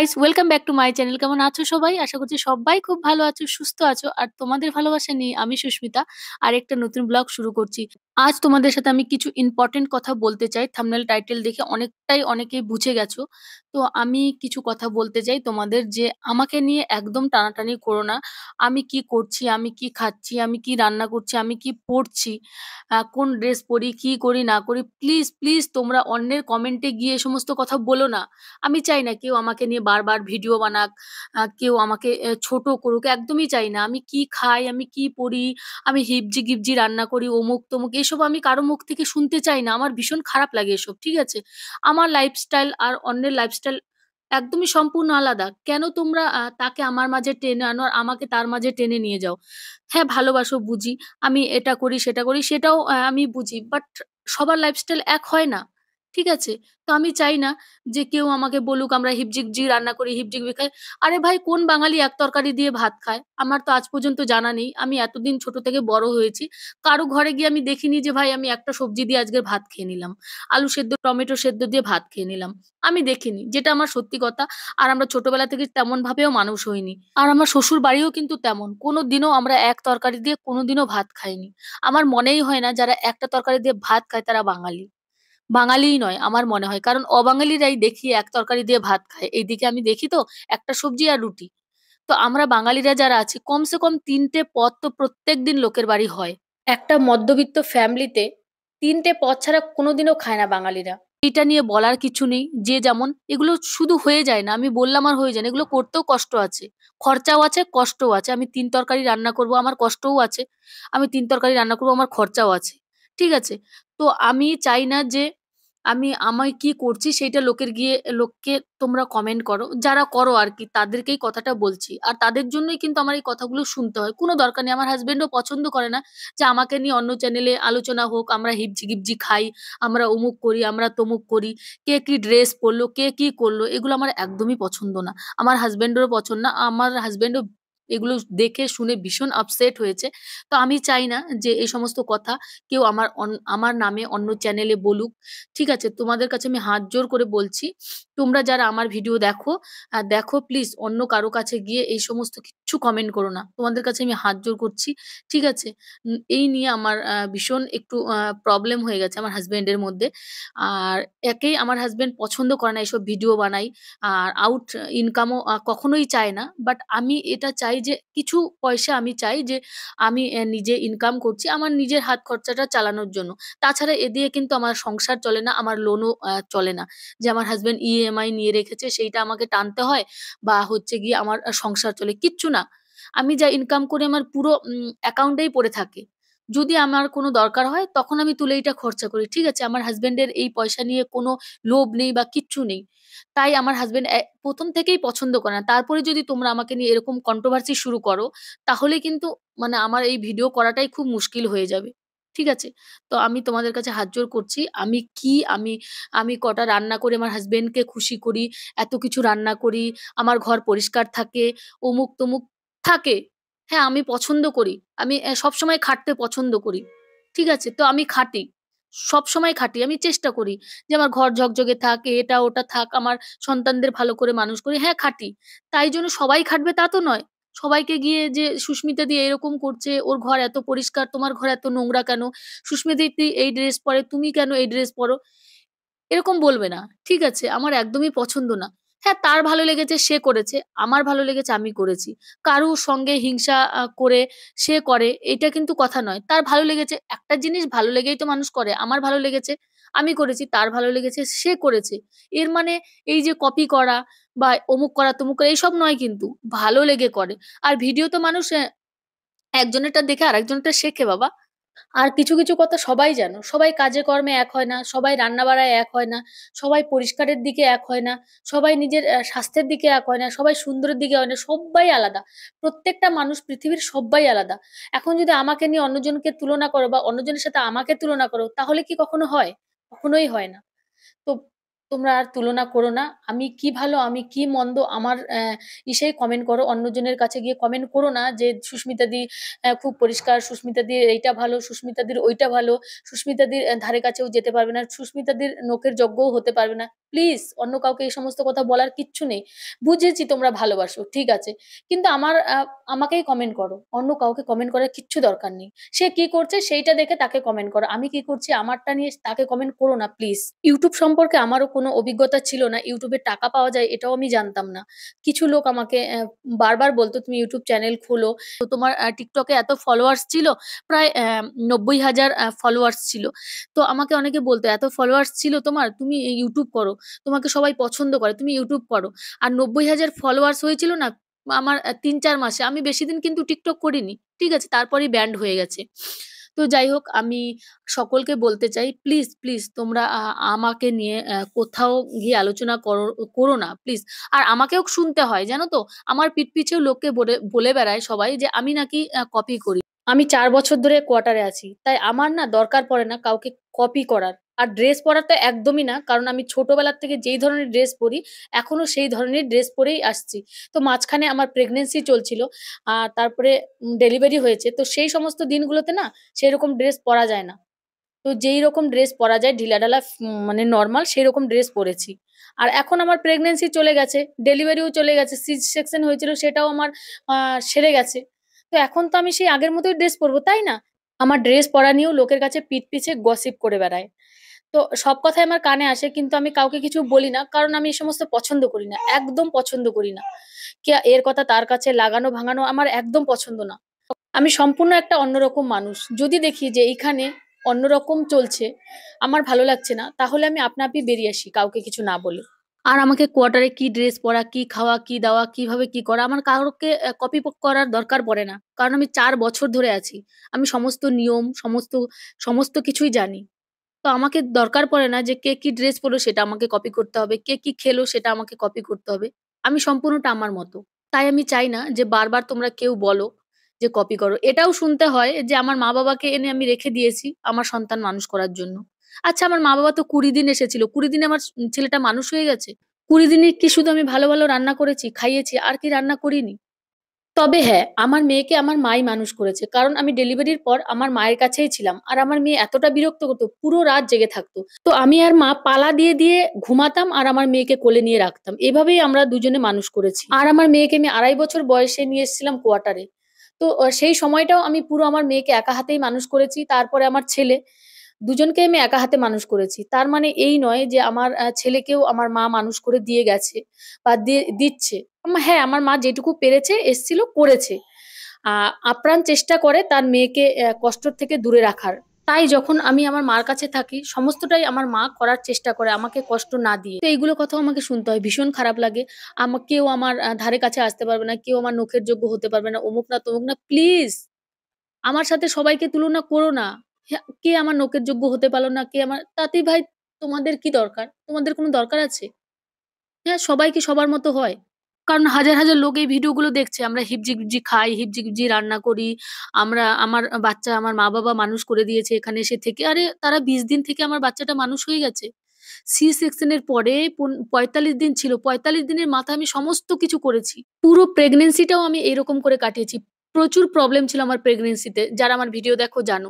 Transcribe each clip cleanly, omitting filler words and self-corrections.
Guys, welcome back to my channel. কেমন আছো সবাই? আশা করছি সবাই খুব ভালো আছো, সুস্থ আছো। আর তোমাদের ভালোবাসা নিয়ে আমি সুস্মিতা আর একটা নতুন ব্লগ শুরু করছি। আজ তোমাদের সাথে আমি কিছু ইম্পর্টেন্ট কথা বলতে চাই। থাম্বনেল টাইটেল দেখে অনেকেই বুঝে গেছো। তো আমি কিছু কথা বলতে চাই তোমাদের, যে আমাকে নিয়ে একদম টানাটানি করো না। আমি কি করছি, আমি কি খাচ্ছি, আমি কি রান্না করছি, আমি কি পড়ছি, কোন ড্রেস পরি, কি করি না করি, প্লিজ প্লিজ তোমরা অন্যের কমেন্টে গিয়ে এ সমস্ত কথা বলো না। আমি চাই না কেউ আমাকে নিয়ে বারবার ভিডিও বানাক, কেউ আমাকে ছোট করুক, একদমই চাই না। আমি কি খাই, আমি কি পড়ি, আমি হিপজি গিপজি রান্না করি, অমুক তমুক, এসব আমি কারো মুখ থেকে শুনতে চাই না। আমার ভীষণ খারাপ লাগে এসব, ঠিক আছে? আমার লাইফস্টাইল আর অন্যের লাইফস্টাইল একদমই সম্পূর্ণ আলাদা। কেন তোমরা তাকে আমার মাঝে টেনে আনো আর আমাকে তার মাঝে টেনে নিয়ে যাও? হ্যাঁ, ভালোবাসো বুঝি, আমি এটা করি সেটা করি সেটাও আমি বুঝি, বাট সবার লাইফস্টাইল এক হয় না, ঠিক আছে? তো আমি চাই না যে কেউ আমাকে বলুক আমরা হিপজিগজি রান্না করি, হিপজিগবি খাই। আরে ভাই, কোন বাঙালি এক তরকারি দিয়ে ভাত খায়? আমার তো আজ পর্যন্ত জানা নেই। আমি এতদিন ছোট থেকে বড় হয়েছি, কারো ঘরে গিয়ে আমি দেখিনি যে ভাই আমি একটা সবজি দিয়ে আজকে ভাত খেয়ে নিলাম, আলু সেদ্ধ টমেটো সেদ্ধ দিয়ে ভাত খেয়ে নিলাম। আমি দেখিনি, যেটা আমার সত্যি কথা। আর আমরা ছোটবেলা থেকে তেমন ভাবেও মানুষ হইনি। আর আমার শ্বশুর বাড়িও কিন্তু তেমন, কোনো দিনও আমরা এক তরকারি দিয়ে কোনোদিনও ভাত খাইনি। আমার মনেই হয় না যারা একটা তরকারি দিয়ে ভাত খায় তারা বাঙালি। বাঙালিই নয় আমার মনে হয়, কারণ অবাঙালিরাই দেখি এক তরকারি দিয়ে ভাত খায়। এইদিকে আমি দেখি তো একটা সবজি আর রুটি। তো আমরা বাঙালিরা যারা আছি, কমসে কম তিনটে পদ তো প্রত্যেক দিন লোকের বাড়ি হয়। একটা মধ্যবিত্ত ফ্যামিলিতে তিনটে পদ ছাড়া কোনোদিনও খায় না বাঙালিরা। এটা নিয়ে বলার কিছু নেই, যে যেমন এগুলো শুধু হয়ে যায় না, আমি বললাম আর হয়ে যায় না, এগুলো করতেও কষ্ট আছে, খরচাও আছে, কষ্টও আছে। আমি তিন তরকারি রান্না করব, আমার কষ্টও আছে। আমি তিন তরকারি রান্না করবো, আমার খরচাও আছে, ঠিক আছে? তো আমি চাই না যে আমি কি করছি সেইটা লোককে তোমরা কমেন্ট করো, যারা করো আর কি, তাদেরকেই কথাটা বলছি। আর তাদের জন্যই কিন্তু আমার এই কথাগুলো শুনতে হয়, কোনো দরকার নেই। আমার হাজবেন্ডও পছন্দ করে না যে আমাকে নিয়ে অন্য চ্যানেলে আলোচনা হোক, আমরা হিপজি গিপজি খাই, আমরা অমুক করি, আমরা তমুক করি, কে কি ড্রেস পরলো, কে কি করলো, এগুলো আমার একদমই পছন্দ না। আমার হাজবেন্ডেরও পছন্দ না। আমার হাজবেন্ডও এগুলো দেখে শুনে ভীষণ আপসেট হয়েছে। তো আমি চাই না যে এই সমস্ত কথা কেউ আমার নামে অন্য চ্যানেলে বলুক, ঠিক আছে? তোমাদের কাছে আমি হাত জোর করে বলছি, তোমরা যারা আমার ভিডিও দেখো, দেখো প্লিজ অন্য কারো কাছে গিয়ে এই সমস্ত কিচ্ছু কমেন্ট করো না। তোমাদের কাছে আমি হাত জোর করছি, ঠিক আছে? এই নিয়ে আমার ভীষণ একটু প্রবলেম হয়ে গেছে আমার হাজবেন্ডের মধ্যে। আর একেই আমার হাজবেন্ড পছন্দ করে না এসব ভিডিও বানাই, আর আউট ইনকামও কখনোই চায় না। বাট আমি এটা চাই যে কিছু পয়সা আমি চাই যে আমি নিজে ইনকাম করছি আমার নিজের হাত খরচাটা চালানোর জন্য। তাছাড়া এ দিয়ে কিন্তু আমার সংসার চলে না, আমার লোনও চলে না। যে আমার হাসবেন্ড ইএমআই নিয়ে রেখেছে সেইটা আমাকে টানতে হয়, বা হচ্ছে গিয়ে আমার সংসার চলে, কিচ্ছু না। আমি যা ইনকাম করি আমার পুরো অ্যাকাউন্টেই পড়ে থাকে। যদি আমার কোনো দরকার হয় তখন আমি তুলে এটা খরচা করি, ঠিক আছে? আমার হাজবেন্ডের এই পয়সা নিয়ে কোনো লোভ নেই বা কিচ্ছু নেই। তাই আমার হাজবেন্ড প্রথম থেকেই পছন্দ করে না। তারপরে যদি তোমরা আমাকে নিয়ে এরকম কন্ট্রোভার্সি শুরু করো, তাহলে কিন্তু মানে আমার এই ভিডিও করাটাই খুব মুশকিল হয়ে যাবে, ঠিক আছে? তো আমি তোমাদের কাছে হাত জোড় করছি। আমি আমি কটা রান্না করে আমার হাসবেন্ডকে খুশি করি, এত কিছু রান্না করি, আমার ঘর পরিষ্কার থাকে, অমুক তমুক থাকে। হ্যাঁ, আমি পছন্দ করি। আমি সবসময় খাটতে পছন্দ করি, ঠিক আছে? তো আমি খাটি, সবসময় খাটি। আমি চেষ্টা করি যে আমার ঘর ঝকঝকে থাক, এটা ওটা থাক, আমার সন্তানদের ভালো করে মানুষ করি। হ্যাঁ, খাটি। তাই জন্য সবাই খাটবে তা তো নয়। সবাইকে গিয়ে যে সুস্মিতা দি এরকম করছে, ওর ঘর এত পরিষ্কার, তোমার ঘর এত নোংরা কেন? সুস্মিতা দি এই ড্রেস পরে, তুমি কেন এই ড্রেস পরো? এরকম বলবে না, ঠিক আছে? আমার একদমই পছন্দ না। হ্যাঁ, তার ভালো লেগেছে সে করেছে, আমার ভালো লেগেছে আমি করেছি। কারুর সঙ্গে হিংসা করে সে করে, এটা কিন্তু কথা নয়। তার ভালো লেগেছে, একটা জিনিস ভালো লেগেই তো মানুষ করে। আমার ভালো লেগেছে আমি করেছি, তার ভালো লেগেছে সে করেছে। এর মানে এই যে কপি করা বা অমুক করা তমুক করা এইসব নয় কিন্তু, ভালো লেগে করে। আর ভিডিও তো মানুষ একজনেরটা দেখে আরেকজনেরটা শেখে বাবা। আর কিছু কিছু কথা সবাই জানো, সবাই কাজে কর্মে এক হয় না, সবাই রান্না বাড়ায় এক হয় না, সবাই পরিষ্কারের দিকে এক হয় না, সবাই নিজের স্বাস্থ্যের দিকে এক হয় না, সবাই সুন্দরের দিকে হয় না, সবাই আলাদা। প্রত্যেকটা মানুষ পৃথিবীর সবাই আলাদা। এখন যদি আমাকে নিয়ে অন্যজনকে তুলনা করো বা অন্যজনের সাথে আমাকে তুলনা করো, তাহলে কি কখনো হয়? কখনোই হয় না। তো তোমরা আর তুলনা করো না। আমি কি ভালো, আমি কি মন্দ আমার ইসেই কমেন্ট করো। অন্যজনের কাছে গিয়ে কমেন্ট করো না যে সুস্মিতাদি খুব পরিষ্কার, সুস্মিতাদির এইটা ভালো, সুস্মিতাদির ওইটা ভালো, সুস্মিতাদির ধারে কাছেও যেতে পারবে না, সুস্মিতাদির নখের যজ্ঞও হতে পারবে না। প্লিজ অন্য কাউকে এই সমস্ত কথা বলার কিচ্ছু নেই। বুঝেছি তোমরা ভালোবাসো, ঠিক আছে, কিন্তু আমাকেই কমেন্ট করো, অন্য কাউকে কমেন্ট করার কিচ্ছু দরকার নেই। সে কি করছে সেইটা দেখে তাকে কমেন্ট করো, আমি কি করছি আমারটা নিয়ে তাকে কমেন্ট করো না প্লিজ। ইউটিউব সম্পর্কে আমারও কোনো অভিজ্ঞতা ছিল না, ইউটিউবে টাকা পাওয়া যায় এটাও আমি জানতাম না। কিছু লোক আমাকে বারবার বলতো তুমি ইউটিউব চ্যানেল খোলো। তো তোমার টিকটকে এত ফলোয়ার্স ছিল, প্রায় 90,000 ফলোয়ার্স ছিল। তো আমাকে অনেকে বলতো এত ফলোয়ার্স ছিল তোমার, তুমি ইউটিউব করো, তোমাকে সবাই পছন্দ করে, তুমি ইউটিউব করো। আর 90,000 ফলোয়ার্স হয়েছিল না আমার 3-4 মাসে। আমি বেশি দিন কিন্তু টিকটক করিনি, ঠিক আছে, তারপরেই ব্যান্ড হয়ে গেছে। তো যাই হোক, আমি সকলকে বলতে চাই, প্লিজ প্লিজ তোমরা আমাকে নিয়ে কোথাও গিয়ে আলোচনা করো করো না প্লিজ। আর আমাকেও শুনতে হয় জানো তো, আমার পিঠ পিছেও লোককে বলে বলে বেড়ায় সবাই যে আমি নাকি কপি করি। আমি 4 বছর ধরে কোয়ার্টারে আছি, তাই আমার না দরকার পড়ে না কাউকে কপি করার। আর ড্রেস পরার তো একদমই না, কারণ আমি ছোটবেলার থেকে যেই ধরনের ড্রেস পরি এখনো সেই ধরনের ড্রেস পরেই আসছি। তো মাঝখানে আমার প্রেগনেন্সি চলছিল, আর তারপরে ডেলিভারি হয়েছে, তো সেই সমস্ত দিনগুলোতে না সেই রকম ড্রেস পরা যায় না। তো যেই রকম ড্রেস পরা যায় ঢিলাঢালা মানে নর্মাল সেই রকম ড্রেস পরেছি। আর এখন আমার প্রেগনেন্সি চলে গেছে, ডেলিভারিও চলে গেছে, সি সেকশন হয়েছিল সেটাও আমার সেরে গেছে। তো এখন তো আমি সেই আগের মতোই ড্রেস পরবো, তাই না? আমার ড্রেস পরা নিয়েও লোকের কাছে পিঠ পিছে গসিপ করে বেড়ায়। তো সব কথাই আমার কানে আসে, কিন্তু আমি কাউকে কিছু বলি না, কারণ আমি এই সমস্ত পছন্দ করি না, একদম পছন্দ করি না। কে এর কথা তার কাছে লাগানো ভাঙানো আমার একদম পছন্দ না। আমি সম্পূর্ণ একটা অন্যরকম মানুষ। যদি দেখি যে এইখানে অন্যরকম চলছে, আমার ভালো লাগছে না, তাহলে আমি আপনা আপনি বেরিয়ে আসি কাউকে কিছু না বলে। আর আমাকে কোয়ার্টারে কি ড্রেস পরা, কি খাওয়া, কি দাওয়া, কিভাবে কি করা, আমার কাউকে কপি করার দরকার পড়ে না, কারণ আমি 4 বছর ধরে আছি। আমি সমস্ত নিয়ম, সমস্ত সমস্ত কিছুই জানি। তো আমাকে দরকার পড়ে না যে কে কি ড্রেস পরলো সেটা আমাকে কপি করতে হবে, কে কি খেলো সেটা আমাকে কপি করতে হবে। আমি সম্পূর্ণটা আমার মতো। তাই আমি চাই না যে বারবার তোমরা কেউ বলো যে কপি করো। এটাও শুনতে হয় যে আমার মা-বাবাকে এনে আমি রেখে দিয়েছি আমার সন্তান মানুষ করার জন্য। আচ্ছা, আমার মা-বাবা তো 20 দিন এসেছিল। 20 দিনে আমার ছেলেটা মানুষ হয়ে গেছে? 20 দিনে কি শুধু আমি ভালো, ভালো রান্না করেছি, খাইয়েছি, আর কি রান্না করিনি? তবে হ্যাঁ, আমার মেয়েকে আমার মাই মানুষ করেছে। কারণ আমি ডেলিভারির পর আমার মায়ের কাছেই ছিলাম। আর আমার মেয়ে এতটা বিরক্ত করতো, পুরো রাত জেগে থাকতো। তো আমি আর মা পালা দিয়ে, দিয়ে ঘুমাতাম আর আমার মেয়েকে কোলে নিয়ে রাখতাম। এভাবেই আমরা দুজনে মানুষ করেছি। আর আমার মেয়েকে আমি 2.5 বছর বয়সে নিয়ে এসেছিলাম কোয়ার্টারে। তো সেই সময়টাও আমি পুরো আমার মেয়েকে একা হাতেই মানুষ করেছি। তারপরে আমার ছেলে, দুজনকে আমি একা হাতে মানুষ করেছি। তার মানে এই নয় যে আমার ছেলেকেও আমার মা মানুষ করে দিয়ে গেছে বা দিচ্ছে। হ্যাঁ, আমার মা যেটুকু পেরেছে, এসছিল, করেছে। আ আপ্রাণ চেষ্টা করে তার মেয়েকে কষ্টর থেকে দূরে রাখার। তাই যখন আমি আমার মার কাছে থাকি, সমস্তটাই আমার মা করার চেষ্টা করে আমাকে কষ্ট না দিয়ে। তো এইগুলো কথাও আমাকে শুনতে হয়। ভীষণ খারাপ লাগে। কেউ আমার ধারে কাছে আসতে পারবে না, কেউ আমার নখের যোগ্য হতে পারবে না, অমুক না তমুক না। প্লিজ আমার সাথে সবাইকে তুলনা করো না। কে আমার নখের যোগ্য হতে পারল না, কে আমার, তাতেই ভাই তোমাদের কি দরকার? তোমাদের কোনো দরকার আছে? হ্যাঁ, সবাই কি সবার মতো হয়? কারণ হাজার, হাজার লোক এই ভিডিওগুলো দেখছে। আমরা হিবজি-গিবজি খাই, হিবজি-গিবজি রান্না করি। আমার বাচ্চা আমার মা-বাবা মানুষ করে দিয়েছে এখানে এসে থেকে। আরে তারা 20 দিন থেকে আমার বাচ্চাটা মানুষ হয়ে গেছে। সি সেকশন এর পরে ৪৫ দিন ছিল। ৪৫ দিনের মাথায় আমি সমস্ত কিছু করেছি। পুরো প্রেগনেন্সিটাও আমি এরকম করে কাটিয়েছি। প্রচুর প্রবলেম ছিল আমার প্রেগনেন্সিতে। যারা আমার ভিডিও দেখো জানো।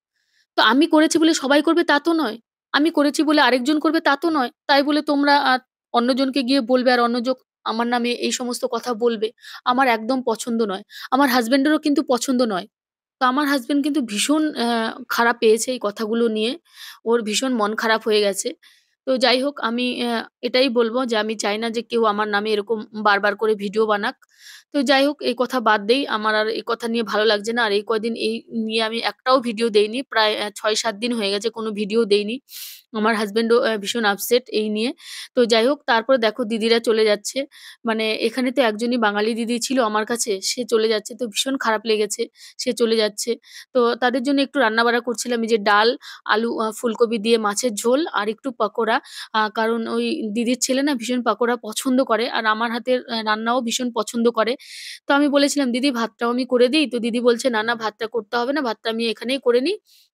তো আমি করেছি বলে সবাই করবে তা তো নয়। আমি করেছি বলে আরেকজন করবে তা তো নয়। তাই বলে তোমরা অন্যজনকে গিয়ে বলবে আর আমার নামে এই সমস্ত কথা বলবে। আমার একদম পছন্দ নয়। আমার হাসব্যান্ডেরও কিন্তু পছন্দ নয়। তো আমার হাসব্যান্ড কিন্তু ভীষণ খারাপ পেয়েছে এই কথাগুলো নিয়ে। ওর ভীষণ মন খারাপ হয়ে গেছে। তো যাই হোক, আমি এটাই বলব যে আমি চাই না যে কেউ আমার নামে এরকম বারবার করে ভিডিও বানাক। তো যাই হোক, এই কথা বাদ দেই। আমার আর এই কথা নিয়ে ভালো লাগছে না। আর এই কয়দিন এই নিয়ে আমি একটাও ভিডিও দেইনি। প্রায় ৬-৭ দিন হয়ে গেছে কোনো ভিডিও দেইনি। আমার হাসব্যান্ডও ভীষণ আপসেট এই নিয়ে। তো যাই হোক, তারপরে দেখো দিদিরা চলে যাচ্ছে। মানে এখানে তো একজনই বাঙালি দিদি ছিল আমার কাছে। সে চলে যাচ্ছে। তো ভীষণ খারাপ লেগেছে। সে চলে যাচ্ছে। তো তাদের জন্য একটু রান্না-বাড়া করছিলাম। এই যে ডাল, আলু, ফুলকপি দিয়ে মাছের ঝোল আর একটু পকোড়া। কারণ ওই দিদির ছেলে না ভীষণ পকোড়া পছন্দ করে। আর আমার হাতের রান্নাও ভীষণ পছন্দ করে। তো আমি বলেছিলাম, "দিদি ভাতটাও আমি করে দেই?" তো দিদি বলছে, "না, না ভাতটা করতে হবে না। ভাতটা আমি এখানেই করে নিই।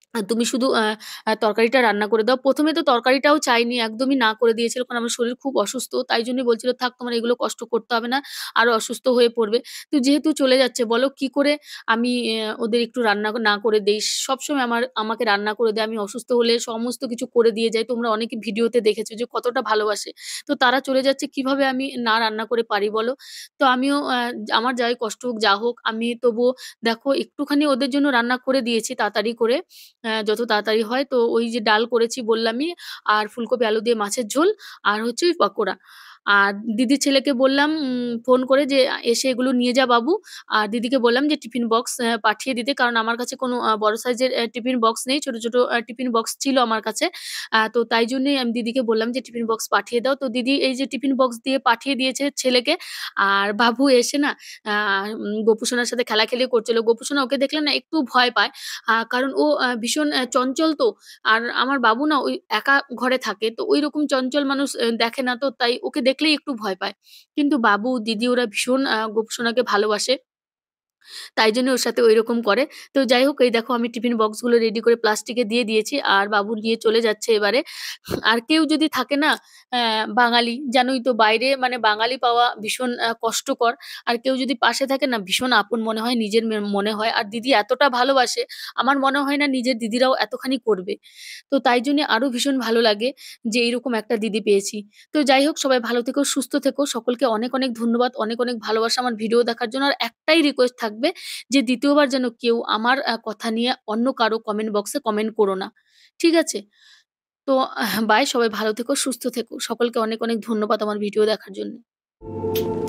তুমি শুধু তরকারিটা রান্না করে দাও। ১ম এ তো তরকারিটাও চায়নি, একদমই না করে দিয়েছিল। কারণ আমার শরীর খুব অসুস্থ। তাই জন্যই বলছিল, "থাক তোমার এগুলো কষ্ট করতে হবে না। আরো অসুস্থ হয়ে পড়বে।" তো যেহেতু চলে যাচ্ছে বলো কি করে আমি ওদের একটু রান্না না করে দেই? সবসময় আমাকে রান্না করে দেয়। আমি অসুস্থ হলে সমস্ত কিছু করে দিয়ে যায়। তোমরা অনেকে ভিডিওতে দেখেছো যে কতটা ভালোবাসে। তো তারা চলে যাচ্ছে কিভাবে আমি না রান্না করে পারি বলো? তো আমিও আমার যাই কষ্ট হোক, যা হোক আমি তবুও দেখো একটুখানি ওদের জন্য রান্না করে দিয়েছি তাড়াতাড়ি করে। যত তাড়াতাড়ি হয়। তো ওই যে ডাল করেছি বললামই, আর ফুলকপি আলু দিয়ে মাছের ঝোল, আর হচ্ছে ওই পকোড়া। আর দিদির ছেলেকে বললাম ফোন করে যে, "এসে এগুলো নিয়ে যা বাবু।" আর দিদিকে বললাম যে টিফিন বক্স পাঠিয়ে দিতে। কারণ আমার কাছে কোনো বড় সাইজের টিফিন বক্স নেই। ছোট, ছোট টিফিন বক্স ছিল আমার কাছে। তো তাই জন্যই আমি দিদিকে বললাম যে, "টিফিন বক্স পাঠিয়ে দাও।" তো দিদি এই যে টিফিন বক্স দিয়ে পাঠিয়ে দিয়েছে ছেলেকে। আর বাবু এসে না আ গপু সোনার সাথে খেলাখেলি করছিল। গপু সোনা ওকে দেখলে না একটু ভয় পায়। কারণ ও ভীষণ চঞ্চল তো। আর আমার বাবু না ওই একা ঘরে থাকে। তো ঐরকম চঞ্চল মানুষ দেখে না তো, তাই ওকে দেখলেই একটু ভয় পায়। কিন্তু বাবু, দিদি ওরা ভীষণ গোপসোনাকে ভালোবাসে। তাই জন্য ওর সাথে ঐরকম করে। তো যাই হোক এই দেখো আমি টিফিন বক্সগুলো রেডি করে প্লাস্টিকে দিয়ে দিয়েছি। আর বাবু নিয়ে চলে যাচ্ছে এবারে। আর কেউ যদি থাকে না বাঙালি জানোই তো বাইরে মানে বাঙালি পাওয়া ভীষণ কষ্টকর। আর কেউ যদি পাশে থাকে না ভীষণ আপন মনে হয়, নিজের মনে হয়। আর দিদি এতটা ভালোবাসে, আমার মনে হয় না নিজের দিদিরাও এতখানি করবে। তো তাই জন্যে আরো ভীষণ ভালো লাগে যে এইরকম একটা দিদি পেয়েছি। তো যাই হোক সবাই ভালো থেকো, সুস্থ থেকো। সকলকে অনেক, অনেক ধন্যবাদ। অনেক, অনেক ভালোবাসা আমার ভিডিও দেখার জন্য। আর একটাই রিকোয়েস্ট থাকবে যে ২য় বার যেন কেউ আমার কথা নিয়ে অন্য কারো কমেন্ট বক্সে কমেন্ট করো না। ঠিক আছে? তো বাই। সবাই ভালো থেকো, সুস্থ থেকো। সকলকে অনেক, অনেক ধন্যবাদ আমার ভিডিও দেখার জন্য।